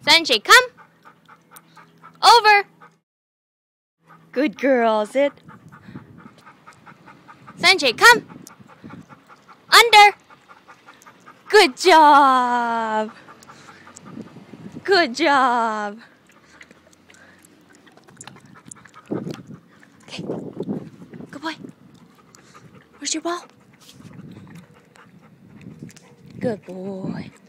Sunshade, come. Over. Good girl, sit. Sunshade, come. Under. Good job. Good job. Okay. Good boy. Where's your ball? Good boy.